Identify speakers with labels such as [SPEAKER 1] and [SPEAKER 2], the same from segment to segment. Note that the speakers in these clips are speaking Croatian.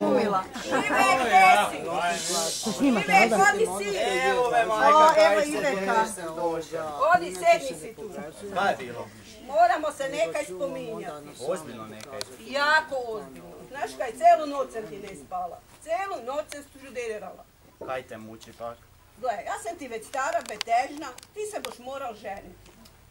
[SPEAKER 1] Ivek, gdje si? Ivek, odi si!
[SPEAKER 2] Evo me, majka,
[SPEAKER 1] Evo
[SPEAKER 2] kaj se
[SPEAKER 1] Iveka.
[SPEAKER 2] desne došao.
[SPEAKER 1] Odi, sedni si tu.
[SPEAKER 2] Kaj je bilo?
[SPEAKER 1] Moramo se nekaj spominjati.
[SPEAKER 2] Ozbiljno nekaj.
[SPEAKER 1] Jako ozbiljno. Znaš kaj, celu noć sam ti ne spala. Celu noć sam studirala.
[SPEAKER 2] Kaj te muči pak?
[SPEAKER 1] Gle, ja sam ti već stara, betežna, ti se boš moral ženiti.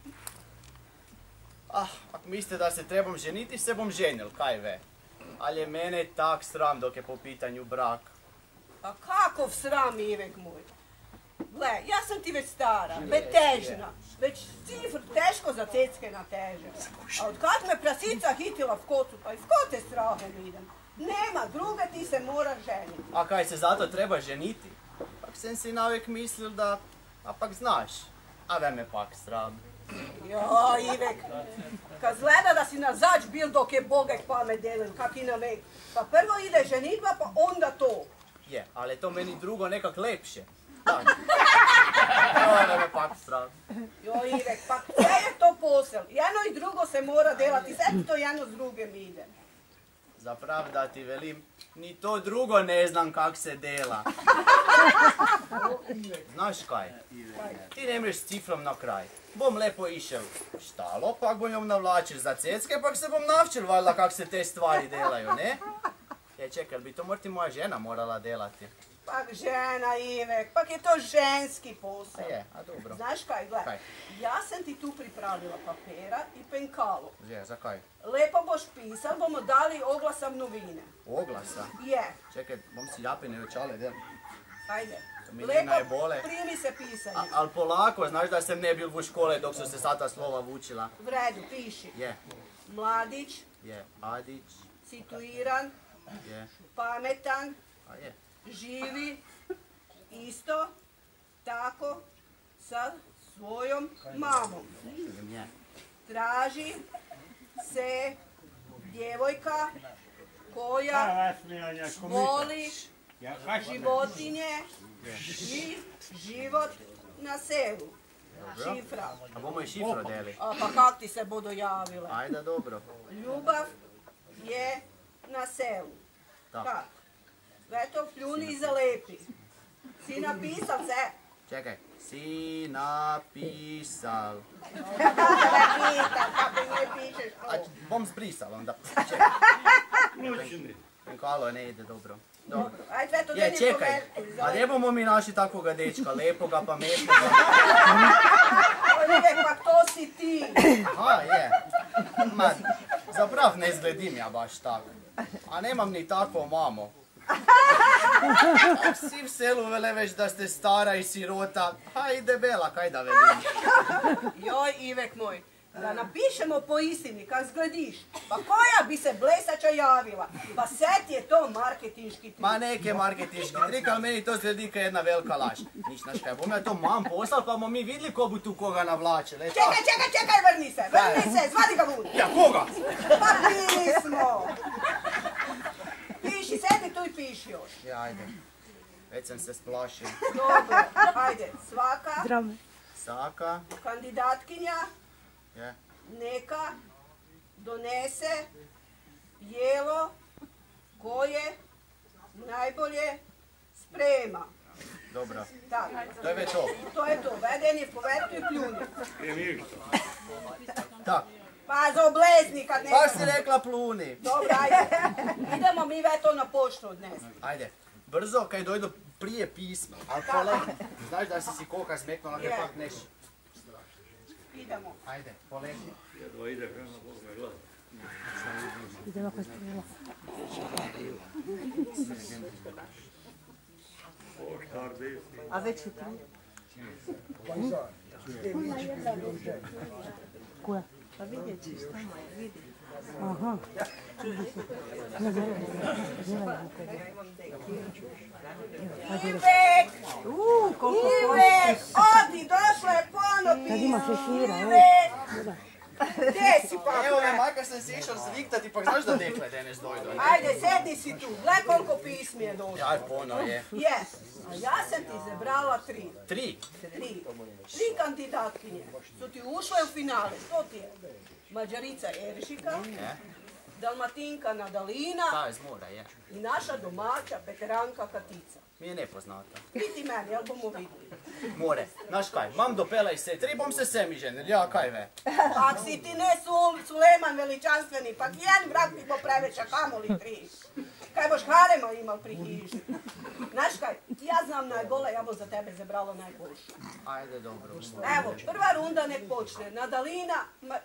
[SPEAKER 2] Ako mislite da se trebam ženiti, se bom ženil, kaj ve. Ali je mene tak sram dok je po pitanju brak.
[SPEAKER 1] A kakov sram, Ivek moj. Gle, ja sam ti već stara, betežna, već cifr teško za cecke nateže. A od kad me prasica hitila v kocu, pa i v kote strahom idem. Nema druge, ti se moraš ženiti.
[SPEAKER 2] A kaj se zato treba ženiti? Pak sam si navijek mislil da, a pak znaš, a ve me pak sram.
[SPEAKER 1] Jo, Ivek, kad zgleda da si na zač bil dok je Bogek pamet delil, kak i na vek. Pa prvo ide ženitba, pa onda to.
[SPEAKER 2] Je, ali je to meni drugo nekak lepše. Tak. To me pak sram.
[SPEAKER 1] Jo, Ivek, pa gdje je to posel? Jedno i drugo se mora delati, sve to jedno s drugim ide.
[SPEAKER 2] Zaprav da ti velim, ni to drugo ne znam kak se dela. Znaš kaj? Ti ne mreš s cifrom na kraj. Bom lepo išel v štalo, pak bom jom navlačil za cecke, pak se bom navčil valjda kak se te stvari delaju, ne? Čekaj, bi to morti moja žena morala delati.
[SPEAKER 1] Pak žena, Ivek, pak je to ženski posel.
[SPEAKER 2] Je, a dobro.
[SPEAKER 1] Znaš kaj, gledaj,
[SPEAKER 2] Kaj?
[SPEAKER 1] ja sam ti tu pripravila papera i penkalo.
[SPEAKER 2] Je, za kaj?
[SPEAKER 1] Lepo boš pisal, bomo dali oglasom novine.
[SPEAKER 2] Oglasa?
[SPEAKER 1] Je,
[SPEAKER 2] Čekaj, bom si japine očale del.
[SPEAKER 1] ajde.
[SPEAKER 2] mi
[SPEAKER 1] Lepo
[SPEAKER 2] najbole.
[SPEAKER 1] primi se pisanje.
[SPEAKER 2] Ali polako, znaš da sam ne bil v škole dok su se sata slova vučila.
[SPEAKER 1] V redu, piši.
[SPEAKER 2] Je,
[SPEAKER 1] Mladić,
[SPEAKER 2] je, Adić,
[SPEAKER 1] situiran,
[SPEAKER 2] je,
[SPEAKER 1] pametan,
[SPEAKER 2] a je.
[SPEAKER 1] živi isto tako sa svojom mamom.
[SPEAKER 2] Je.
[SPEAKER 1] Traži se djevojka koja voli životinje i život na selu. Šifra.
[SPEAKER 2] A bomo i šifro deli.
[SPEAKER 1] A pa kak ti se budu javile?
[SPEAKER 2] Ajde, dobro.
[SPEAKER 1] Ljubav je na selu.
[SPEAKER 2] Da.
[SPEAKER 1] Kak? Sve to pljuni i zalepi. Si napisal se?
[SPEAKER 2] Čekaj. Si napisal.
[SPEAKER 1] Ne pitam, kako nije pišeš
[SPEAKER 2] A
[SPEAKER 1] to.
[SPEAKER 2] bom zbrisal onda. Čekaj. Penkalo ne ide dobro. Dobro.
[SPEAKER 1] Ajde, sve to
[SPEAKER 2] Je,
[SPEAKER 1] meni
[SPEAKER 2] čekaj.
[SPEAKER 1] poveduj.
[SPEAKER 2] A ne bomo mi naši takvoga dečka, lepoga, pametnoga.
[SPEAKER 1] Ivek, pa to si ti.
[SPEAKER 2] Aha, je. Ma, zaprav ne izgledim ja baš tak. A nemam ni takvo mamo. Vsi v selu vele već da ste stara i sirota, a i debela, kaj da velim.
[SPEAKER 1] Joj, Ivek moj, da napišemo po istini, kad zglediš. Pa koja bi se blesača javila? Pa set je to marketinški trik.
[SPEAKER 2] Ma neke marketinški trik, ali meni to zgledi kao jedna velika laž. Niš, znaš kaj, bom ja to mam poslal, pa bomo mi vidli ko bu tu koga navlačil.
[SPEAKER 1] Čekaj, vrni se, zvadi ga vudi.
[SPEAKER 2] Ja, koga?
[SPEAKER 1] Pa pismo. Piši, sedi tu i piši još.
[SPEAKER 2] Ja, ajde. Već sam se splašio.
[SPEAKER 1] Dobro, ajde, svaka kandidatkinja
[SPEAKER 2] Je.
[SPEAKER 1] neka donese jelo koje najbolje sprema.
[SPEAKER 2] Dobro.
[SPEAKER 1] Tako,
[SPEAKER 2] To je već to.
[SPEAKER 1] to je to, vedenje po vetu i pljunje.
[SPEAKER 2] Tak.
[SPEAKER 1] Pa za obleznik kad
[SPEAKER 2] Baš
[SPEAKER 1] nema.
[SPEAKER 2] si rekla pluni.
[SPEAKER 1] Dobro, ajde. Idemo mi to na poštu odnesti.
[SPEAKER 2] Ajde. Brzo, kaj dojdu prije pisma. Ali polegi. Znaš da si koka smeknula, kaj pak neš.
[SPEAKER 1] Idemo.
[SPEAKER 2] Ajde, polegi.
[SPEAKER 3] Idemo ako spremila. A već je tu? Koja? Pa vidjet ćeš tamo, vidi. Aha.
[SPEAKER 1] Ivek! Ivek! Odi, došla je ponovno
[SPEAKER 3] Kad ima
[SPEAKER 1] pismo.
[SPEAKER 3] šešira,
[SPEAKER 1] Ivek! Gdje si pa?
[SPEAKER 2] Evo me, majka sam se išao zviktati, pa znaš da dekle danes dojdu.
[SPEAKER 1] Ajde, sedni si tu. Gle koliko pismi je došlo.
[SPEAKER 2] Aj, pono je.
[SPEAKER 1] Jes, a ja sam ti zebrala 3.
[SPEAKER 2] 3.
[SPEAKER 1] 3 kandidatkinje su ti ušle u finale. To ti je Mađarica Eršika, Dalmatinka Nadalina
[SPEAKER 2] Ta je z mora, je.
[SPEAKER 1] i naša domaća veteranka Katica.
[SPEAKER 2] Mi je nepoznata.
[SPEAKER 1] Vidi meni, jel bomo videli?
[SPEAKER 2] More, znaš kaj, mam dopela iz se, bom se semi ženil, ja kaj ve.
[SPEAKER 1] Ak si ti ne Suleman veličanstveni, pak jedan vrak ti bo preveća, kamoli 3. Kaj boš harema imal pri hiži. Znaš kaj, ja znam najbolje, ja bo za tebe zabrala najboljšu.
[SPEAKER 2] Ajde, dobro.
[SPEAKER 1] Evo, prva runda nek počne. Nadalina,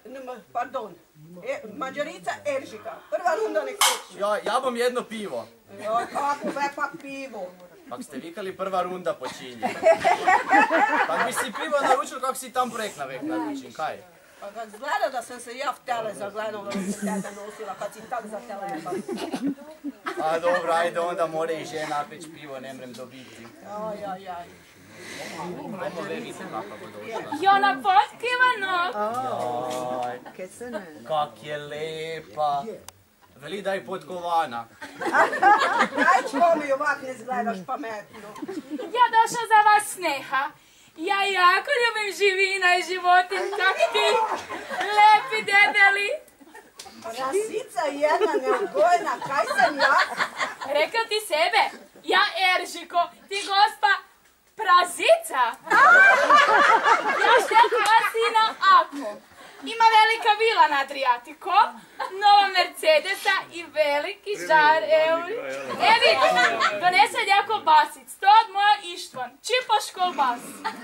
[SPEAKER 1] Mađarica Eržika. Prva runda nek počne.
[SPEAKER 2] Ja bom jedno pivo.
[SPEAKER 1] Joj, kako vepak pivo.
[SPEAKER 2] Pak ste vikali prva runda počinje. Pak bi si pivo naručil kako si tam projekt navek naručim, kaj?
[SPEAKER 1] Pa kad zgleda da sam se ja v tele zagledala da se teta nosila kad si tak zateleba.
[SPEAKER 2] A dobro, ajde onda more i žena peć pivo, ne mrem dobiti.
[SPEAKER 1] Aj.
[SPEAKER 2] Ajmo ve vidite kako bo došla.
[SPEAKER 4] Jona potkivano!
[SPEAKER 2] Jaj, kak je lepa. Veli da je potkovana.
[SPEAKER 1] Aj čko mi ovak ne zgledaš pametno.
[SPEAKER 4] Ja došla za vas sneha. Ja jako ljubim živina i životin kak ti. Lepi debeli.
[SPEAKER 1] Prasica jedna neodgojena, kaj sam ja?
[SPEAKER 4] Rekao ti sebe. Ja Eržiko, ti gospa Prazica. Ja štetila sina Ako. Ima velika vila na Adriatico, nova Mercedesa i veliki žar euri. Evi, donese jako basic, to od moja Ištvan, čipoš kolbas.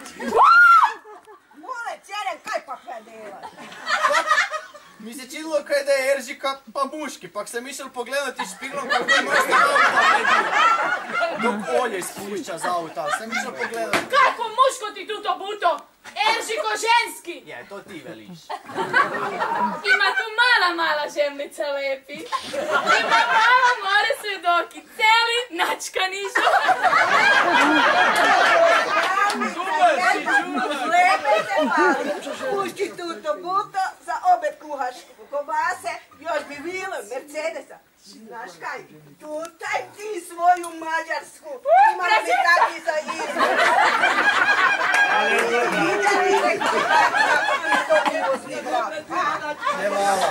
[SPEAKER 1] Mole, cjeren, kaj pa sve delaš?
[SPEAKER 2] Mi se činilo kaj da je Eržika pa muški, pak sam išel pogledati špiglom kako je možda auta vredi. Dok olje ispušća za auta, sam išel pogledati.
[SPEAKER 4] Kako muško ti tuto buto? Eržiko ženski!
[SPEAKER 2] Je, to ti veliš.
[SPEAKER 4] Ima tu mala žemlica lepi. Ima pravo more svedoki, celi načkanišu.
[SPEAKER 1] Lepe se pali, pušči tuto buto za obed kuhaš kobase, još bi vile Mercedesa. Znaš kaj, tutaj ti svoju Mađarsku, imala bi taki za izbor. Vidjeli rekao kako mi to bilo snimla.
[SPEAKER 2] Ne vala.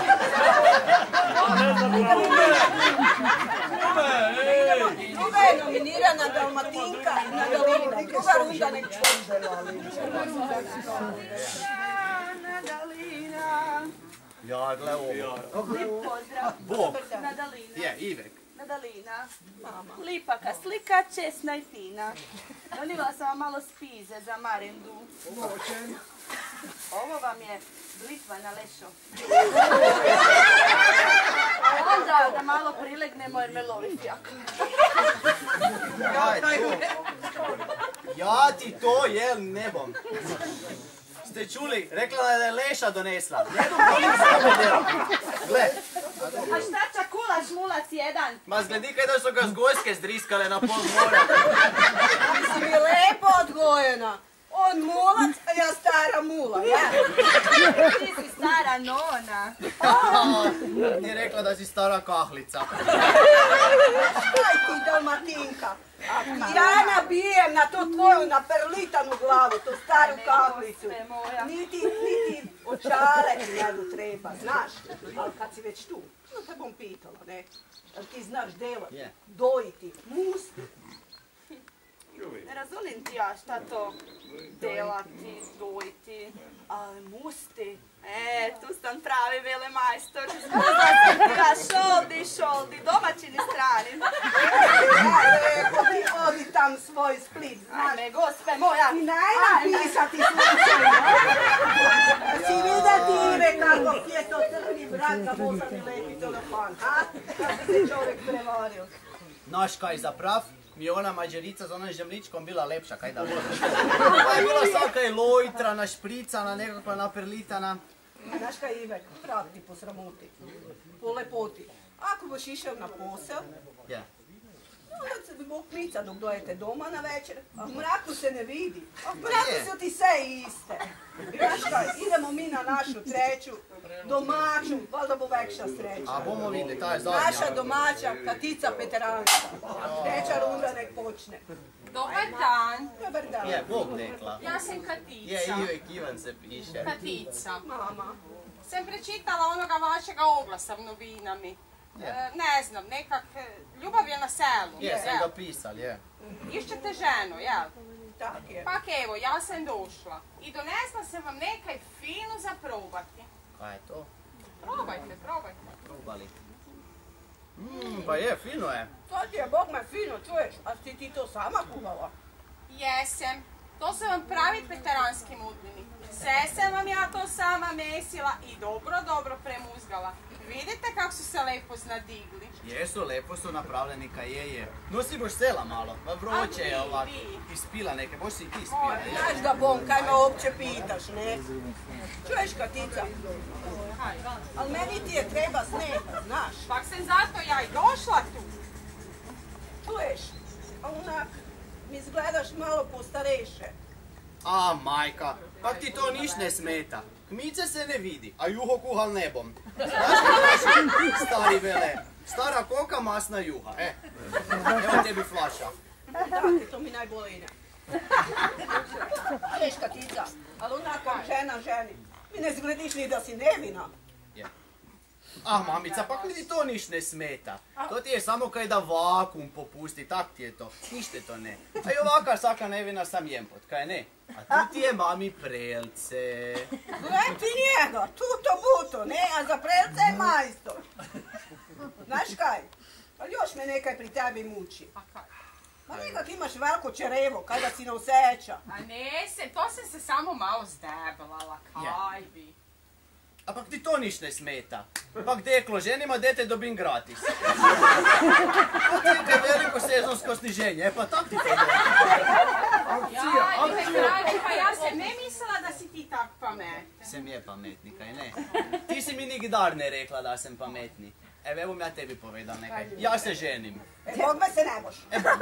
[SPEAKER 1] Druga je nominirana Dalmatinka Nadalina. Druga runda nek čuče. Nadalina.
[SPEAKER 2] Ja, gle ovo.
[SPEAKER 5] Lijep pozdrav.
[SPEAKER 2] Bog.
[SPEAKER 5] Nadalina.
[SPEAKER 2] Je, Ivek.
[SPEAKER 5] Nadalina. Lipa ka slika, česna i fina. Donila sam vam malo spize za marendu. Ovo vam je blitva na lešo. Onda da malo prilegnemo jer me lovi fjak.
[SPEAKER 2] Ja ti to jel nebom. Ste čuli? Rekla je da je Leša donesla. Jednu volim samo dela. Gle.
[SPEAKER 5] A šta čakulaš mulac jedan?
[SPEAKER 2] Ma zgledi kaj da su ga s gojske zdriskale na pol mora.
[SPEAKER 1] Ti si mi lepo odgojena. On mulac, a ja stara mula, ja?
[SPEAKER 5] Ti si stara nona.
[SPEAKER 2] Ti rekla da si stara kahlica.
[SPEAKER 1] Kaj ti, Dalmatinka? Ja nabijem na tu tvoju naperlitanu glavu, tu staru kahlicu. Niti očale njadu treba, znaš. Ali kad si već tu, te bom pitala, ne? Jel ti znaš delati, dojiti, musti?
[SPEAKER 5] Ne razumijem ti ja šta to delati, dojiti, ali musti. Tu sam pravi velemajstor. Ja šoldi, domaćini strani.
[SPEAKER 1] Lepo ti odi tam svoj Split, znaš.
[SPEAKER 5] Ajme, gospe moja.
[SPEAKER 1] I najnapisati slučajno. Si vidjeti Ive kako je to crni brat, da bo sam i lepi telefon, ha? Kako se čovjek prevario.
[SPEAKER 2] Znaš kaj zaprav? Mi je ona Mađarica z onom žemličkom bila lepša, kaj da bo. Pa je bila sam kaj lojtrana, špricana, nekakva naperlitana.
[SPEAKER 1] Znaš kaj Ivek, prav ti po sramoti, po lepoti. Ako boš išao na posao, onda se bi Bog klica dok dojete doma na večer, a v mraku se ne vidi. A v mraku su ti sve iste. Znaš kaj, idemo mi na našu treću, domaću, valjda bo vekša sreća.
[SPEAKER 2] A bomo vidjeli, ta je zadnja.
[SPEAKER 1] Naša domaća Katica Peteranska. Treća runda nek počne.
[SPEAKER 6] Dobar dan.
[SPEAKER 1] Dobar dan.
[SPEAKER 2] Je, Bog rekla.
[SPEAKER 6] Ja sam Katica.
[SPEAKER 2] Je, Ivek Ivan se piše.
[SPEAKER 6] Katica.
[SPEAKER 1] Mama.
[SPEAKER 6] Sam prečitala onoga vašega oglasa v novinami. Ne znam, nekak ljubav je na selu.
[SPEAKER 2] Jesam ga pisal, je.
[SPEAKER 6] Išćete ženu, jel?
[SPEAKER 1] Tak je.
[SPEAKER 6] Pak evo, ja sam došla i donesla sam vam nekaj fino za probati.
[SPEAKER 2] Kaj je to?
[SPEAKER 6] Probajte.
[SPEAKER 2] Probali. Pa je, fino je.
[SPEAKER 1] To ti je, Bog me fino, čuješ, a si ti to sama kuhala?
[SPEAKER 6] Jesem. To su vam pravi veteranski mudlini. Sve sam vam ja to sama mesila i dobro premuzgala. Vidite kako su se lepo znadigli.
[SPEAKER 2] Jesu, lepo su napravljeni kaj je. Nosi boš sela malo, pa vroće je ovako. Ispila neke, boš si i ti ispila.
[SPEAKER 1] Znaš da bom, kaj me uopće pitaš, ne? Čuješ, Katica? Ali meni ti je treba snega, znaš?
[SPEAKER 6] Pak sam zato ja i došla tu.
[SPEAKER 1] Čuješ? A onak, mi izgledaš malo postareše.
[SPEAKER 2] A, majka, pak ti to niš ne smeta. Kmice se ne vidi, a juho kuhal nebom. Znaš kaj naši stari vele? Stara koka, masna juha, Evo tebi flaša.
[SPEAKER 1] Dati, to mi najbolje ide. Čuješ, Katica? Ali onako žena ženi. Mi ne izglediš ni da si nevina.
[SPEAKER 2] Ah, mamica, pak mi to niš ne smeta. To ti je samo kaj da vakum popusti, tak ti je to. Nište to ne. A i ovaka saka nevina sam jempot, kaj ne? A tu ti je mami prelce.
[SPEAKER 1] Gle ti njega, tuto buto, ne? A za prelce je majstor. Znaš kaj? Ali još me nekaj pri tebi muči.
[SPEAKER 6] A kaj?
[SPEAKER 1] Ma nekak imaš veliko čerevo, kaj da si ne osjeća.
[SPEAKER 6] A ne se, to sam se samo malo zdeblala, kaj bi.
[SPEAKER 2] A pak ti to niš ne smeta. Pak deklo, ženima dete dobim gratis. To ti je veliko sezonsko sniženje, pa tak ti to dobro.
[SPEAKER 6] Pa ja sam ne mislila da si ti tak pametan.
[SPEAKER 2] Sem je pametni, kaj ne? Ti si mi nikdar ne rekla da sam pametni. Evo ja tebi povedal nekaj. Ja se ženim.
[SPEAKER 1] Bog me se ne boš.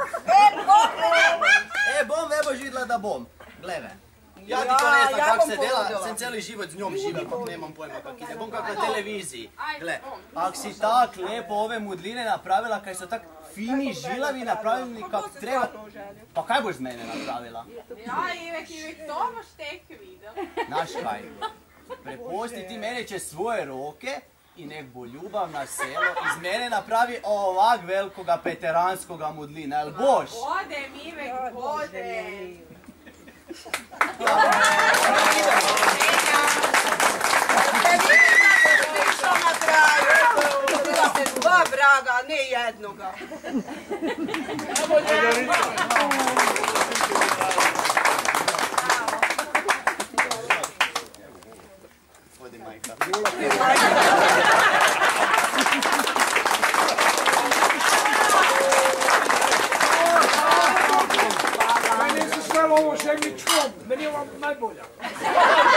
[SPEAKER 2] Bom, evo židla da bom. Gleve. Ja ti to ne znam kak se dela, sam cijeli život s njom živim, pak nemam pojma kak ide. Bom kak na televiziji. Gle, ak si tak lepo ove mudline napravila, kaj su tak fini žilavi napravljeni kak treba. Pa kaj boš z mene napravila?
[SPEAKER 6] Ja, Ivek, to boš tek videl.
[SPEAKER 2] Znaš kaj, prepusti ti mene će svoje roke i nek bo ljubav na selo iz mene napravi ovak velikoga veteranskoga mudlina, jel boš?
[SPEAKER 6] Bodem, Ivek, bodem.
[SPEAKER 1] Bila se dva vraga, a ne jednoga.
[SPEAKER 2] Odi majka.
[SPEAKER 7] Meni se sve ovo žemi čvom, meni je ovo najbolja.